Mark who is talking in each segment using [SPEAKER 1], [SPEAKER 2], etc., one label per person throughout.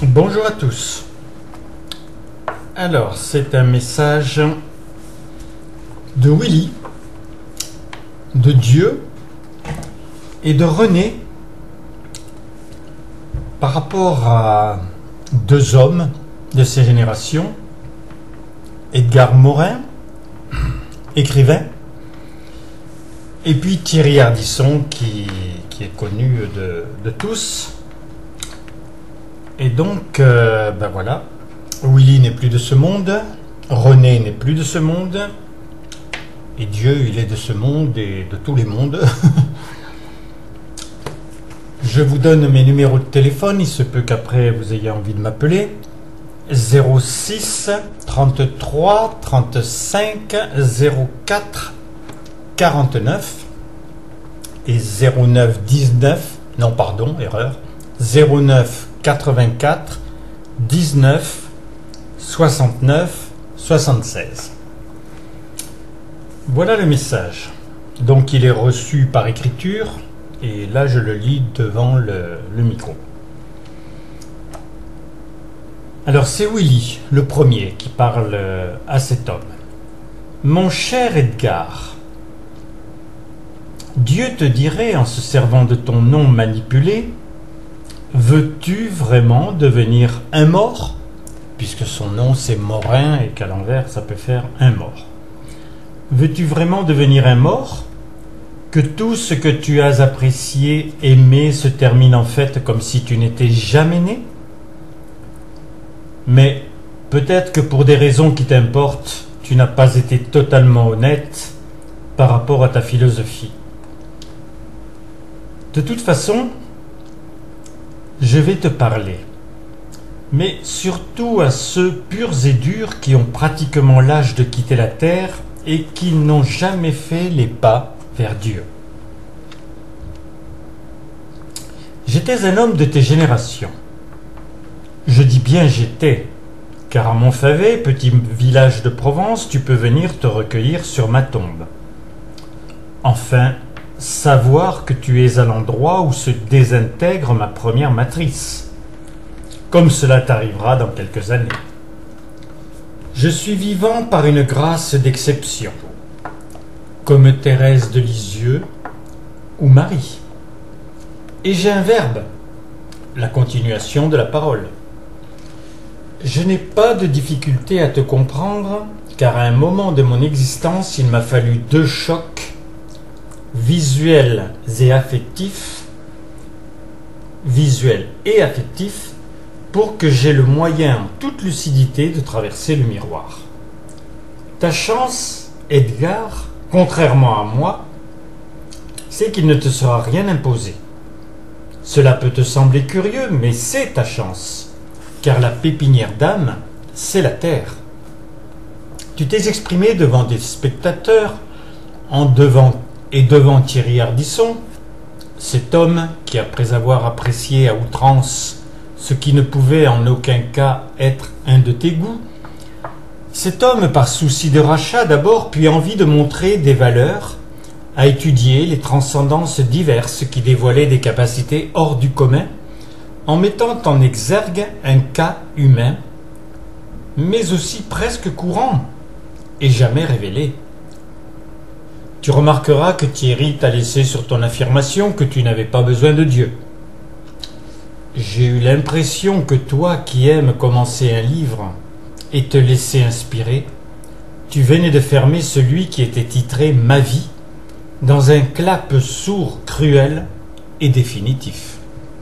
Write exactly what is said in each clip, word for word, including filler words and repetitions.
[SPEAKER 1] Bonjour à tous. Alors, c'est un message de Willy, de Dieu et de René par rapport à deux hommes de ces générations, Edgar Morin, écrivain, et puis Thierry Ardisson qui, qui est connu de, de tous. Et donc, euh, ben voilà, Willy n'est plus de ce monde, René n'est plus de ce monde, et Dieu, il est de ce monde et de tous les mondes. Je vous donne mes numéros de téléphone, il se peut qu'après vous ayez envie de m'appeler. zéro six trente-trois trente-cinq zéro quatre quarante-neuf et zéro neuf dix-neuf, non pardon, erreur, zéro neuf quatre-vingt-quatre dix-neuf soixante-neuf soixante-seize. Voilà le message. Donc il est reçu par écriture et là je le lis devant le, le micro. Alors c'est Willy, le premier, qui parle à cet homme. Mon cher Edgar, Dieu te dirait en se servant de ton nom manipulé: veux-tu vraiment devenir un mort? Puisque son nom c'est Morin et qu'à l'envers ça peut faire un mort. Veux-tu vraiment devenir un mort? Que tout ce que tu as apprécié, aimé se termine en fait comme si tu n'étais jamais né? Mais peut-être que pour des raisons qui t'importent, tu n'as pas été totalement honnête par rapport à ta philosophie. De toute façon, je vais te parler, mais surtout à ceux purs et durs qui ont pratiquement l'âge de quitter la terre et qui n'ont jamais fait les pas vers Dieu. J'étais un homme de tes générations. Je dis bien j'étais, car à Montfavet, petit village de Provence, tu peux venir te recueillir sur ma tombe. Enfin, savoir que tu es à l'endroit où se désintègre ma première matrice, comme cela t'arrivera dans quelques années. Je suis vivant par une grâce d'exception, comme Thérèse de Lisieux ou Marie. Et j'ai un verbe, la continuation de la parole. Je n'ai pas de difficulté à te comprendre, car à un moment de mon existence, il m'a fallu deux chocs visuels et affectifs, visuels et affectifs, pour que j'aie le moyen en toute lucidité de traverser le miroir. Ta chance, Edgar, contrairement à moi, c'est qu'il ne te sera rien imposé. Cela peut te sembler curieux, mais c'est ta chance, car la pépinière d'âme, c'est la terre. Tu t'es exprimé devant des spectateurs, en devant et devant Thierry Ardisson, cet homme qui, après avoir apprécié à outrance ce qui ne pouvait en aucun cas être un de tes goûts, cet homme, par souci de rachat d'abord, puis envie de montrer des valeurs, a étudié les transcendances diverses qui dévoilaient des capacités hors du commun, en mettant en exergue un cas humain, mais aussi presque courant et jamais révélé. Tu remarqueras que Thierry t'a laissé sur ton affirmation que tu n'avais pas besoin de Dieu. J'ai eu l'impression que toi qui aimes commencer un livre et te laisser inspirer, tu venais de fermer celui qui était titré « Ma vie » dans un clap sourd, cruel et définitif.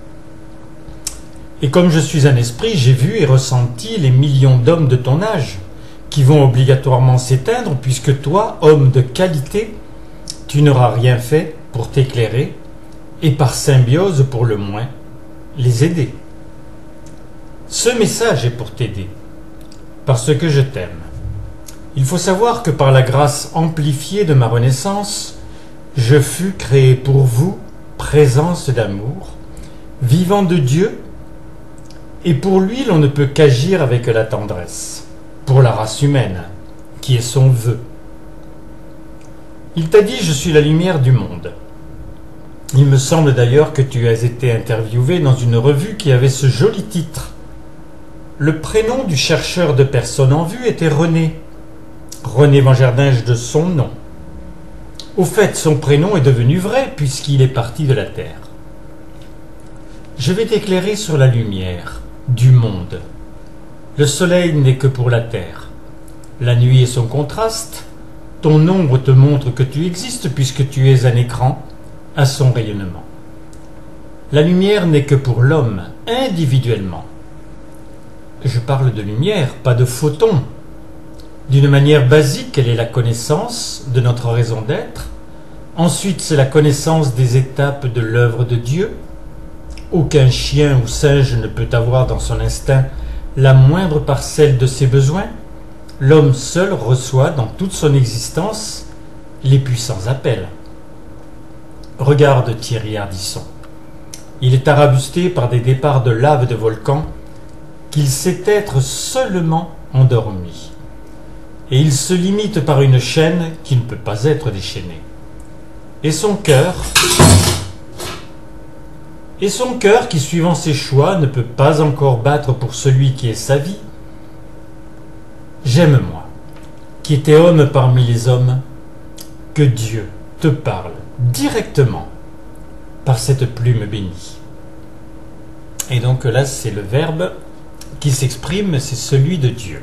[SPEAKER 1] Et comme je suis un esprit, j'ai vu et ressenti les millions d'hommes de ton âge qui vont obligatoirement s'éteindre puisque toi, homme de qualité, tu n'auras rien fait pour t'éclairer et par symbiose pour le moins les aider. Ce message est pour t'aider, parce que je t'aime. Il faut savoir que par la grâce amplifiée de ma renaissance, je fus créé pour vous, présence d'amour, vivant de Dieu, et pour lui l'on ne peut qu'agir avec la tendresse, pour la race humaine, qui est son vœu. Il t'a dit « Je suis la lumière du monde ». Il me semble d'ailleurs que tu as été interviewé dans une revue qui avait ce joli titre Le prénom du chercheur de personnes en vue était René. René Vangerdenge de son nom. Au fait, son prénom est devenu vrai puisqu'il est parti de la Terre. Je vais t'éclairer sur la lumière du monde. Le soleil n'est que pour la Terre. La nuit est son contraste. Ton ombre te montre que tu existes puisque tu es un écran à son rayonnement. La lumière n'est que pour l'homme, individuellement. Je parle de lumière, pas de photons. D'une manière basique, elle est la connaissance de notre raison d'être. Ensuite, c'est la connaissance des étapes de l'œuvre de Dieu. Aucun chien ou singe ne peut avoir dans son instinct la moindre parcelle de ses besoins. L'homme seul reçoit dans toute son existence les puissants appels. Regarde Thierry Ardisson. Il est arabusté par des départs de lave de volcans qu'il sait être seulement endormi. Et il se limite par une chaîne qui ne peut pas être déchaînée. Et son cœur, et son cœur qui, suivant ses choix, ne peut pas encore battre pour celui qui est sa vie. J'aime moi, qui étais homme parmi les hommes, que Dieu te parle directement par cette plume bénie. Et donc là, c'est le verbe qui s'exprime, c'est celui de Dieu.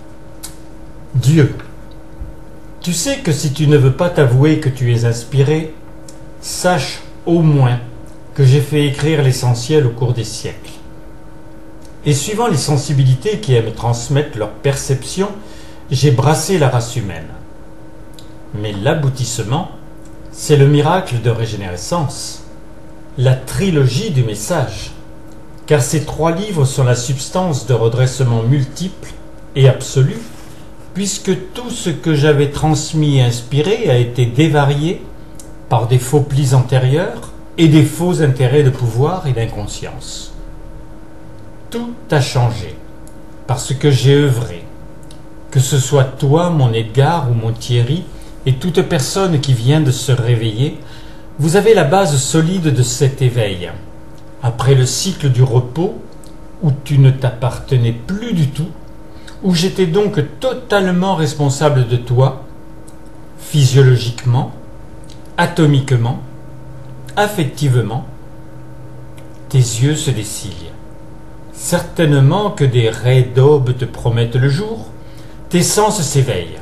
[SPEAKER 1] Dieu. Tu sais que si tu ne veux pas t'avouer que tu es inspiré, sache au moins que j'ai fait écrire l'essentiel au cours des siècles. Et suivant les sensibilités qui aiment transmettre leur perception, j'ai brassé la race humaine. Mais l'aboutissement, c'est le miracle de régénérescence, la trilogie du message, car ces trois livres sont la substance de redressement multiple et absolu, puisque tout ce que j'avais transmis et inspiré a été dévarié par des faux plis antérieurs et des faux intérêts de pouvoir et d'inconscience. Tout a changé, parce que j'ai œuvré, que ce soit toi, mon Edgar ou mon Thierry, et toute personne qui vient de se réveiller, vous avez la base solide de cet éveil. Après le cycle du repos, où tu ne t'appartenais plus du tout, où j'étais donc totalement responsable de toi, physiologiquement, atomiquement, affectivement, tes yeux se dessillent. Certainement que des raies d'aube te promettent le jour, tes sens s'éveillent.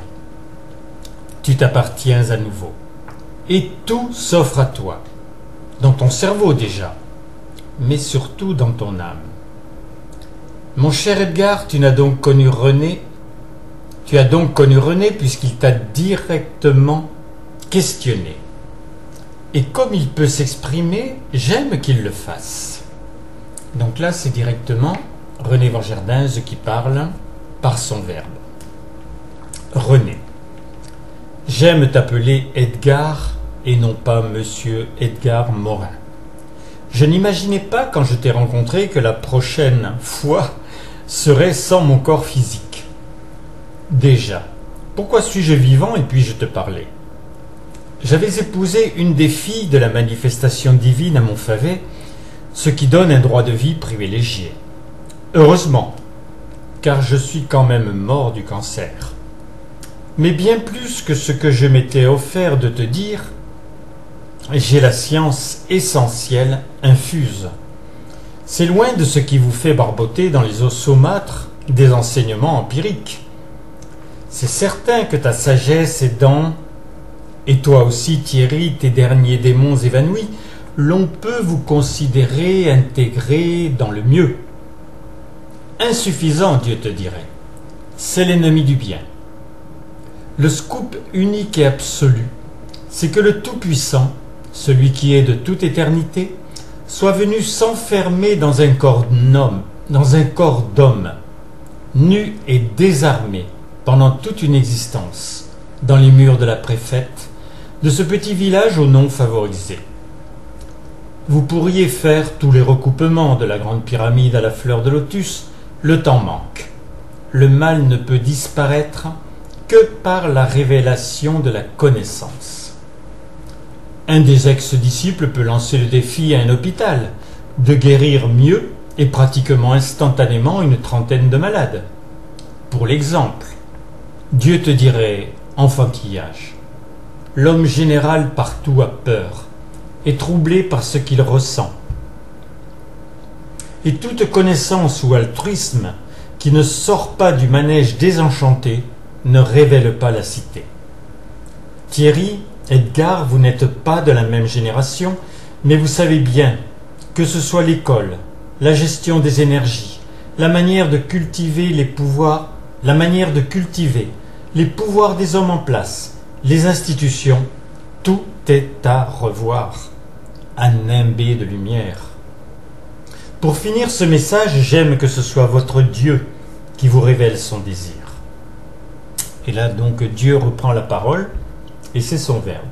[SPEAKER 1] Tu t'appartiens à nouveau, et tout s'offre à toi, dans ton cerveau déjà, mais surtout dans ton âme. Mon cher Edgar, tu n'as donc connu René, tu as donc connu René puisqu'il t'a directement questionné. Et comme il peut s'exprimer, j'aime qu'il le fasse. Donc là, c'est directement René Vangerdenge qui parle par son verbe. René. J'aime t'appeler Edgar et non pas Monsieur Edgar Morin. Je n'imaginais pas quand je t'ai rencontré que la prochaine fois serait sans mon corps physique. Déjà, pourquoi suis-je vivant et puis-je te parler? J'avais épousé une des filles de la manifestation divine à Montfavet, ce qui donne un droit de vie privilégié. Heureusement, car je suis quand même mort du cancer. Mais bien plus que ce que je m'étais offert de te dire, j'ai la science essentielle infuse. C'est loin de ce qui vous fait barboter dans les os saumâtres des enseignements empiriques. C'est certain que ta sagesse est dans, et toi aussi Thierry, tes derniers démons évanouis, l'on peut vous considérer intégré dans le mieux. Insuffisant, Dieu te dirait. C'est l'ennemi du bien. Le scoop unique et absolu, c'est que le Tout-Puissant, celui qui est de toute éternité, soit venu s'enfermer dans un corps d'homme, dans un corps d'homme, nu et désarmé pendant toute une existence, dans les murs de la préfète, de ce petit village au nom favorisé. Vous pourriez faire tous les recoupements de la grande pyramide à la fleur de lotus, le temps manque. Le mal ne peut disparaître que par la révélation de la connaissance. Un des ex-disciples peut lancer le défi à un hôpital de guérir mieux et pratiquement instantanément une trentaine de malades. Pour l'exemple, Dieu te dirait enfantillage. L'homme général partout a peur, est troublé par ce qu'il ressent. Et toute connaissance ou altruisme qui ne sort pas du manège désenchanté ne révèle pas la cité. Thierry, Edgar, vous n'êtes pas de la même génération, mais vous savez bien que ce soit l'école, la gestion des énergies, la manière de cultiver les pouvoirs, la manière de cultiver les pouvoirs des hommes en place, les institutions, tout est à revoir, à nimber de lumière. Pour finir ce message, j'aime que ce soit votre Dieu qui vous révèle son désir. Et là donc Dieu reprend la parole, et c'est son verbe.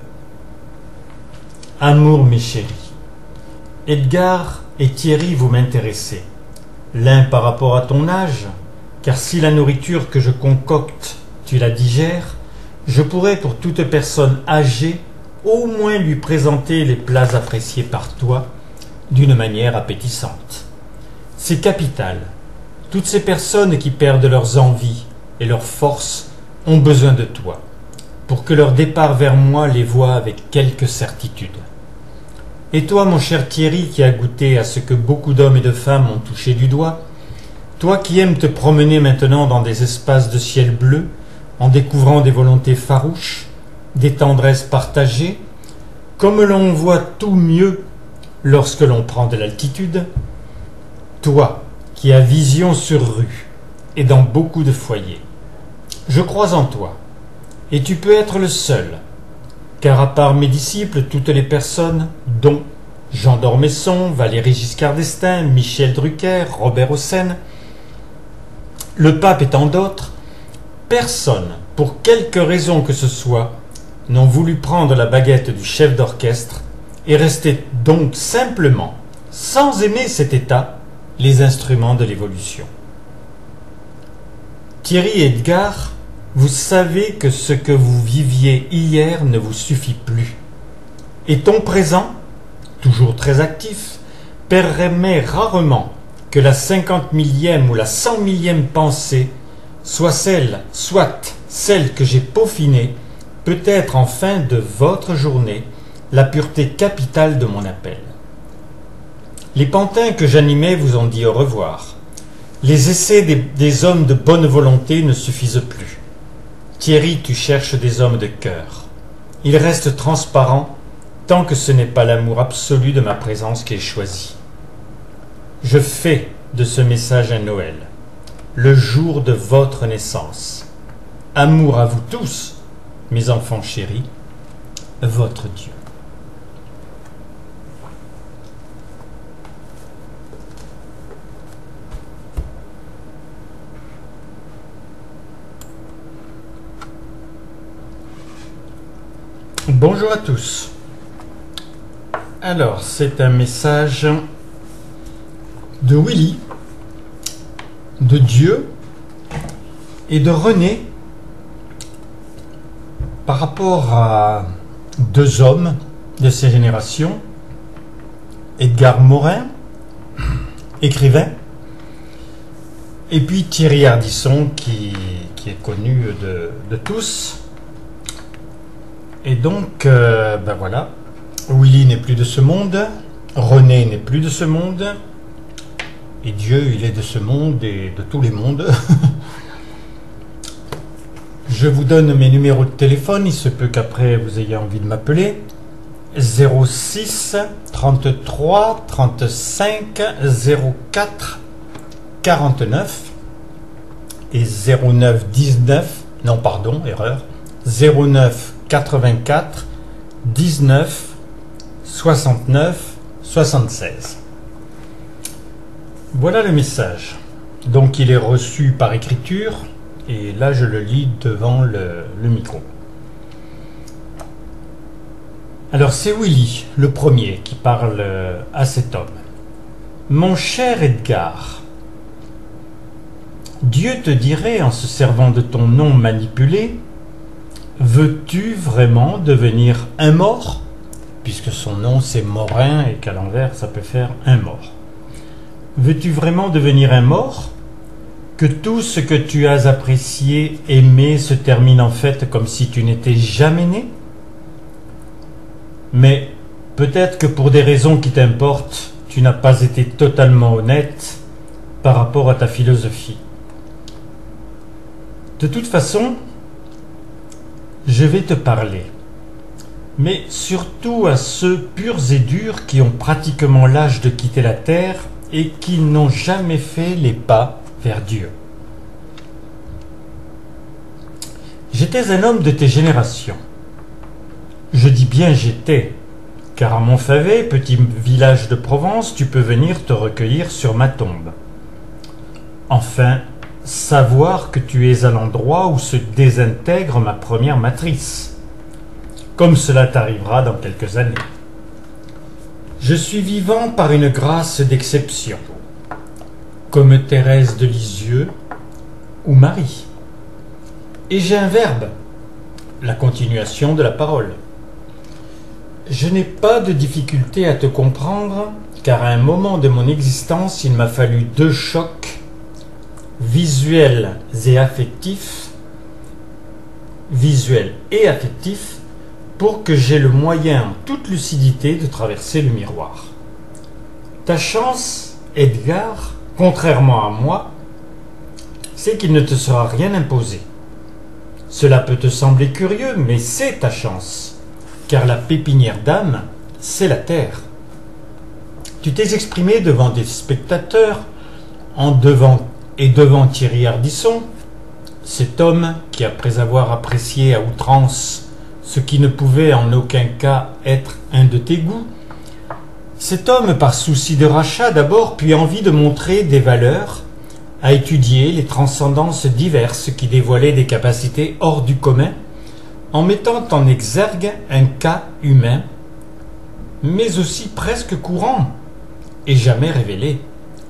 [SPEAKER 1] Amour mes chéris, Edgar et Thierry vous m'intéressez, l'un par rapport à ton âge, car si la nourriture que je concocte, tu la digères, je pourrais pour toute personne âgée au moins lui présenter les plats appréciés par toi d'une manière appétissante. C'est capital. Toutes ces personnes qui perdent leurs envies et leurs forces ont besoin de toi, pour que leur départ vers moi les voie avec quelque certitude. Et toi, mon cher Thierry, qui as goûté à ce que beaucoup d'hommes et de femmes ont touché du doigt, toi qui aimes te promener maintenant dans des espaces de ciel bleu, en découvrant des volontés farouches, des tendresses partagées, comme l'on voit tout mieux lorsque l'on prend de l'altitude, toi qui as vision sur rue et dans beaucoup de foyers, je crois en toi, et tu peux être le seul, car à part mes disciples, toutes les personnes, dont Jean d'Ormesson, Valéry Giscard d'Estaing, Michel Drucker, Robert Hossein, le pape et tant d'autres, personne, pour quelque raison que ce soit, n'ont voulu prendre la baguette du chef d'orchestre et rester donc simplement, sans aimer cet état, les instruments de l'évolution. Thierry et Edgar, vous savez que ce que vous viviez hier ne vous suffit plus. Et ton présent, toujours très actif, permet rarement que la cinquante millième ou la cent millième pensée soit celle, soit celle que j'ai peaufinée, peut-être en fin de votre journée, la pureté capitale de mon appel. Les pantins que j'animais vous ont dit au revoir. Les essais des, des hommes de bonne volonté ne suffisent plus. Thierry, tu cherches des hommes de cœur. Ils restent transparents tant que ce n'est pas l'amour absolu de ma présence qui est choisi. Je fais de ce message un Noël, le jour de votre naissance. Amour à vous tous, mes enfants chéris, votre Dieu. Bonjour à tous. Alors, c'est un message de Willy, de Dieu et de René par rapport à deux hommes de ces générations, Edgar Morin, écrivain, et puis Thierry Ardisson qui, qui est connu de, de tous. Et donc, euh, ben voilà, Willy n'est plus de ce monde, René n'est plus de ce monde, et Dieu, il est de ce monde et de tous les mondes. Je vous donne mes numéros de téléphone, il se peut qu'après vous ayez envie de m'appeler. zéro six trente-trois trente-cinq zéro quatre quarante-neuf et zéro neuf dix-neuf, non pardon, erreur, zéro neuf quatre-vingt-quatre dix-neuf soixante-neuf soixante-seize. Voilà le message. Donc il est reçu par écriture et là je le lis devant le, le micro. Alors c'est Willy, le premier, qui parle à cet homme. Mon cher Edgar, Dieu te dirait en se servant de ton nom manipulé: veux-tu vraiment devenir un mort? Puisque son nom c'est Morin et qu'à l'envers ça peut faire un mort. Veux-tu vraiment devenir un mort? Que tout ce que tu as apprécié, aimé, se termine en fait comme si tu n'étais jamais né? Mais peut-être que pour des raisons qui t'importent, tu n'as pas été totalement honnête par rapport à ta philosophie. De toute façon, je vais te parler, mais surtout à ceux purs et durs qui ont pratiquement l'âge de quitter la terre et qui n'ont jamais fait les pas vers Dieu. J'étais un homme de tes générations. Je dis bien j'étais, car à Montfavet, petit village de Provence, tu peux venir te recueillir sur ma tombe. Enfin, savoir que tu es à l'endroit où se désintègre ma première matrice, comme cela t'arrivera dans quelques années. Je suis vivant par une grâce d'exception, comme Thérèse de Lisieux ou Marie. Et j'ai un verbe, la continuation de la parole. Je n'ai pas de difficulté à te comprendre, car à un moment de mon existence, il m'a fallu deux chocs visuels et affectifs, visuels et affectifs, pour que j'aie le moyen en toute lucidité de traverser le miroir. Ta chance, Edgar, contrairement à moi, c'est qu'il ne te sera rien imposé. Cela peut te sembler curieux, mais c'est ta chance, car la pépinière d'âme, c'est la terre. Tu t'es exprimé devant des spectateurs, en devant et devant Thierry Ardisson, cet homme qui, après avoir apprécié à outrance ce qui ne pouvait en aucun cas être un de tes goûts, cet homme, par souci de rachat d'abord, puis envie de montrer des valeurs, a étudié les transcendances diverses qui dévoilaient des capacités hors du commun, en mettant en exergue un cas humain, mais aussi presque courant et jamais révélé.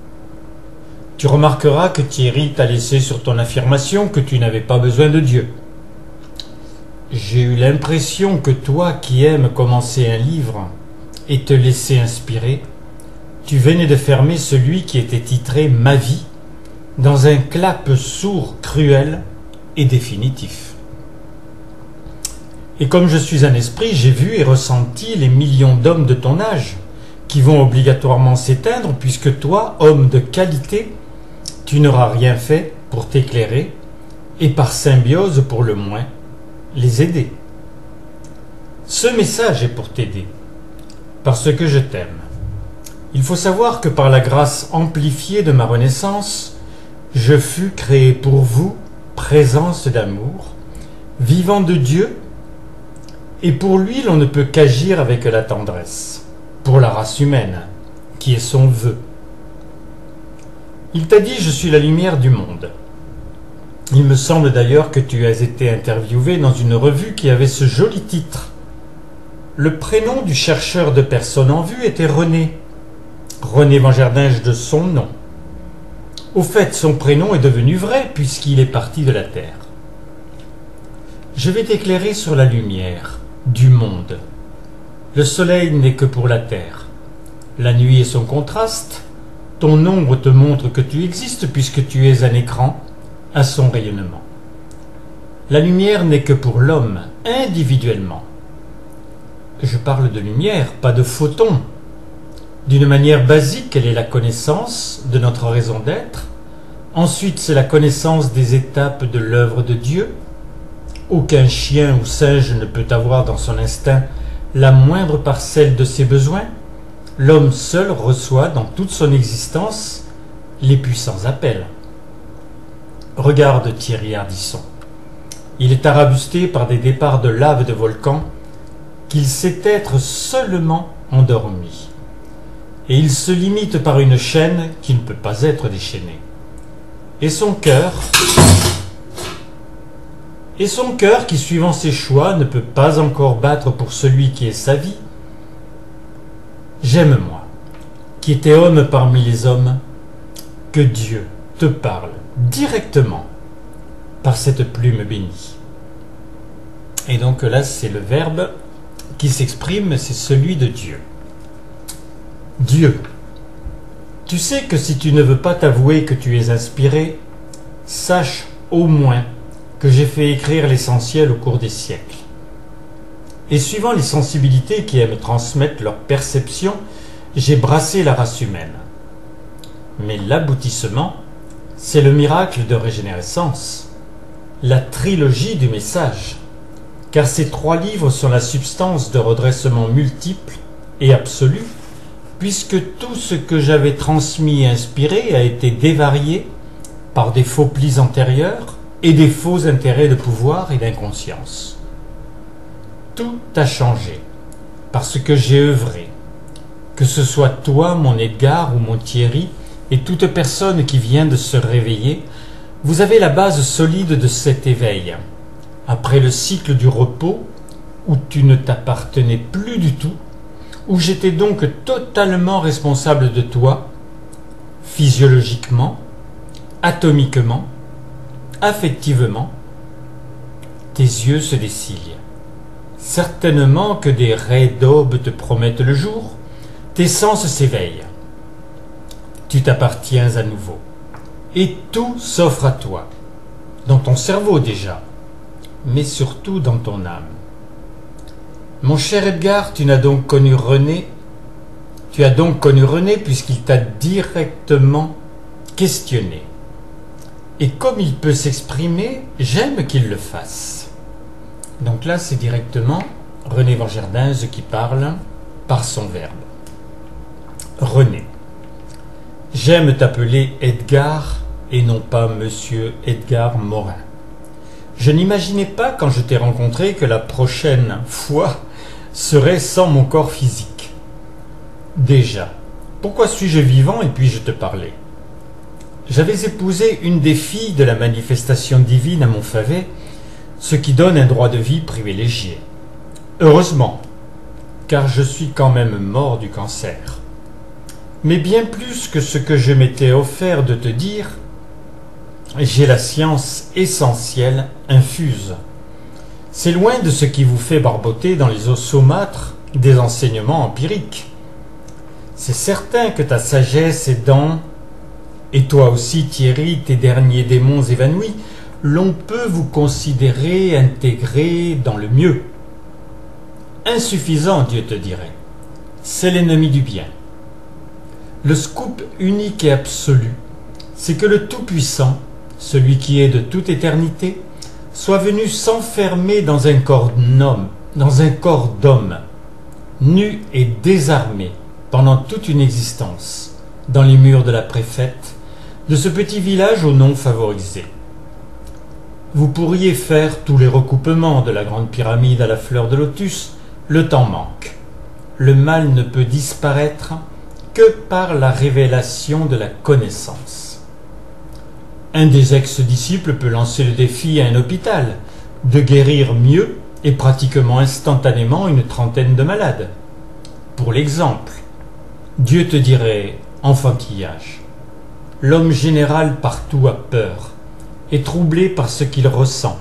[SPEAKER 1] Tu remarqueras que Thierry t'a laissé sur ton affirmation que tu n'avais pas besoin de Dieu. J'ai eu l'impression que toi qui aimes commencer un livre et te laisser inspirer, tu venais de fermer celui qui était titré « Ma vie » dans un clap sourd, cruel et définitif. Et comme je suis un esprit, j'ai vu et ressenti les millions d'hommes de ton âge qui vont obligatoirement s'éteindre puisque toi, homme de qualité, tu n'auras rien fait pour t'éclairer et par symbiose pour le moins les aider. Ce message est pour t'aider, parce que je t'aime. Il faut savoir que par la grâce amplifiée de ma renaissance, je fus créé pour vous, présence d'amour, vivant de Dieu, et pour lui l'on ne peut qu'agir avec la tendresse, pour la race humaine, qui est son vœu. Il t'a dit « Je suis la lumière du monde ». Il me semble d'ailleurs que tu as été interviewé dans une revue qui avait ce joli titre. Le prénom du chercheur de personnes en vue était René. René Vanjardinge de son nom. Au fait, son prénom est devenu vrai puisqu'il est parti de la Terre. Je vais t'éclairer sur la lumière du monde. Le soleil n'est que pour la Terre. La nuit est son contraste. Ton ombre te montre que tu existes puisque tu es un écran à son rayonnement. La lumière n'est que pour l'homme, individuellement. Je parle de lumière, pas de photons. D'une manière basique, elle est la connaissance de notre raison d'être. Ensuite, c'est la connaissance des étapes de l'œuvre de Dieu. Aucun chien ou singe ne peut avoir dans son instinct la moindre parcelle de ses besoins. L'homme seul reçoit dans toute son existence les puissants appels. Regarde Thierry Ardisson. Il est arabusté par des départs de lave de volcans qu'il sait être seulement endormi. Et il se limite par une chaîne qui ne peut pas être déchaînée. Et son cœur, et son cœur qui, suivant ses choix, ne peut pas encore battre pour celui qui est sa vie. J'aime-moi, qui étais homme parmi les hommes, que Dieu te parle directement par cette plume bénie. Et donc là, c'est le verbe qui s'exprime, c'est celui de Dieu. Dieu. Tu sais que si tu ne veux pas t'avouer que tu es inspiré, sache au moins que j'ai fait écrire l'essentiel au cours des siècles. Et suivant les sensibilités qui aiment transmettre leur perception, j'ai brassé la race humaine. Mais l'aboutissement, c'est le miracle de régénérescence, la trilogie du message, car ces trois livres sont la substance de redressement multiple et absolu, puisque tout ce que j'avais transmis et inspiré a été dévarié par des faux plis antérieurs et des faux intérêts de pouvoir et d'inconscience. Tout a changé, parce que j'ai œuvré, que ce soit toi, mon Edgar, ou mon Thierry, et toute personne qui vient de se réveiller, vous avez la base solide de cet éveil. Après le cycle du repos, où tu ne t'appartenais plus du tout, où j'étais donc totalement responsable de toi, physiologiquement, atomiquement, affectivement, tes yeux se dessillent. Certainement que des raies d'aube te promettent le jour, tes sens s'éveillent. Tu t'appartiens à nouveau. Et tout s'offre à toi, dans ton cerveau déjà, mais surtout dans ton âme. Mon cher Edgar, tu n'as donc connu René, tu as donc connu René puisqu'il t'a directement questionné. Et comme il peut s'exprimer, j'aime qu'il le fasse. Donc là, c'est directement René Vangerdense qui parle par son verbe. René. J'aime t'appeler Edgar et non pas Monsieur Edgar Morin. Je n'imaginais pas quand je t'ai rencontré que la prochaine fois serait sans mon corps physique. Déjà, pourquoi suis-je vivant et puis-je te parler? J'avais épousé une des filles de la manifestation divine à Montfavet, ce qui donne un droit de vie privilégié. Heureusement, car je suis quand même mort du cancer. Mais bien plus que ce que je m'étais offert de te dire, j'ai la science essentielle infuse. C'est loin de ce qui vous fait barboter dans les os saumâtres des enseignements empiriques. C'est certain que ta sagesse est dans, et toi aussi Thierry, tes derniers démons évanouis, l'on peut vous considérer intégré dans le mieux. Insuffisant, Dieu te dirait. C'est l'ennemi du bien. Le scoop unique et absolu, c'est que le Tout-Puissant, celui qui est de toute éternité, soit venu s'enfermer dans un corps d'homme, dans un corps d'homme, nu et désarmé pendant toute une existence, dans les murs de la préfète, de ce petit village au nom favorisé. Vous pourriez faire tous les recoupements de la grande pyramide à la fleur de lotus, le temps manque. Le mal ne peut disparaître que par la révélation de la connaissance. Un des ex-disciples peut lancer le défi à un hôpital de guérir mieux et pratiquement instantanément une trentaine de malades. Pour l'exemple, Dieu te dirait enfantillage. L'homme général partout a peur, est troublé par ce qu'il ressent.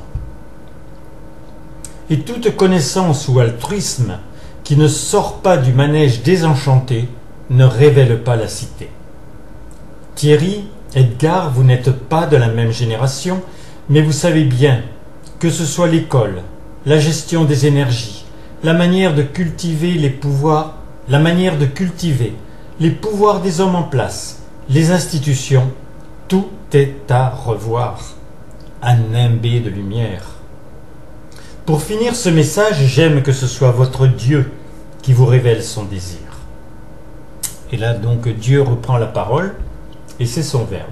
[SPEAKER 1] Et toute connaissance ou altruisme qui ne sort pas du manège désenchanté ne révèle pas la cité. Thierry, Edgar, vous n'êtes pas de la même génération, mais vous savez bien que ce soit l'école, la gestion des énergies, la manière de cultiver les pouvoirs, la manière de cultiver les pouvoirs des hommes en place, les institutions, tout est à revoir, à nimber de lumière. Pour finir ce message, j'aime que ce soit votre Dieu qui vous révèle son désir. Et là donc Dieu reprend la parole, et c'est son verbe.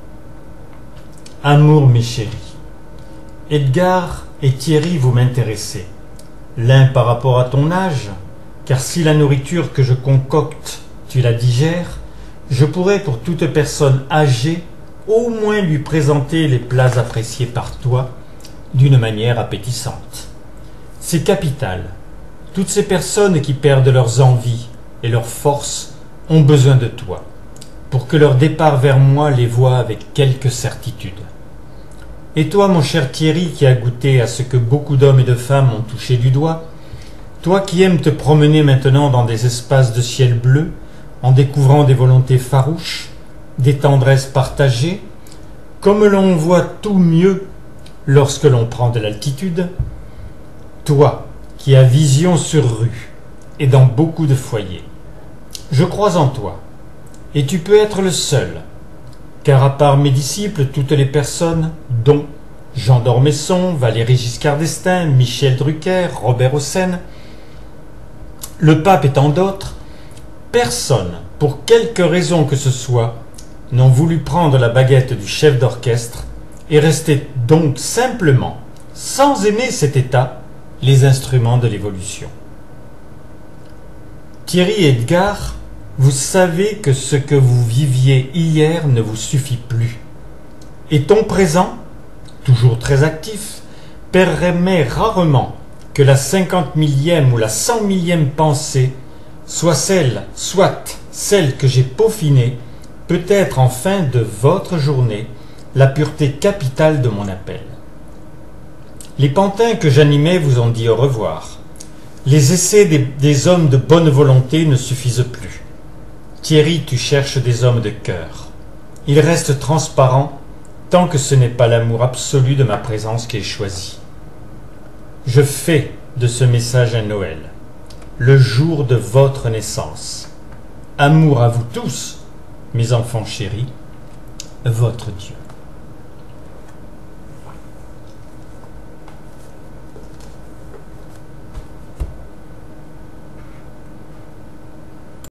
[SPEAKER 1] Amour mes chéris, Edgar et Thierry vous m'intéressez, l'un par rapport à ton âge, car si la nourriture que je concocte, tu la digères, je pourrais pour toute personne âgée au moins lui présenter les plats appréciés par toi d'une manière appétissante. C'est capital. Toutes ces personnes qui perdent leurs envies et leurs forces ont besoin de toi, pour que leur départ vers moi les voie avec quelque certitude. Et toi, mon cher Thierry, qui as goûté à ce que beaucoup d'hommes et de femmes ont touché du doigt, toi qui aimes te promener maintenant dans des espaces de ciel bleu, en découvrant des volontés farouches, des tendresses partagées, comme l'on voit tout mieux lorsque l'on prend de l'altitude, toi qui as vision sur rue et dans beaucoup de foyers, je crois en toi, et tu peux être le seul, car à part mes disciples, toutes les personnes, dont Jean d'Ormesson, Valéry Giscard d'Estaing, Michel Drucker, Robert Hossein, le pape et tant d'autres, personne, pour quelque raison que ce soit, n'ont voulu prendre la baguette du chef d'orchestre et rester donc simplement, sans aimer cet état, les instruments de l'évolution. Thierry et Edgar, vous savez que ce que vous viviez hier ne vous suffit plus. Et ton présent, toujours très actif, permet rarement que la cinquante millième ou la cent millième pensée soit celle, soit celle que j'ai peaufinée, peut-être en fin de votre journée, la pureté capitale de mon appel. Les pantins que j'animais vous ont dit au revoir. Les essais des, des hommes de bonne volonté ne suffisent plus. Thierry, tu cherches des hommes de cœur. Ils restent transparents tant que ce n'est pas l'amour absolu de ma présence qui est choisi. Je fais de ce message un Noël, le jour de votre naissance. Amour à vous tous, mes enfants chéris, votre Dieu.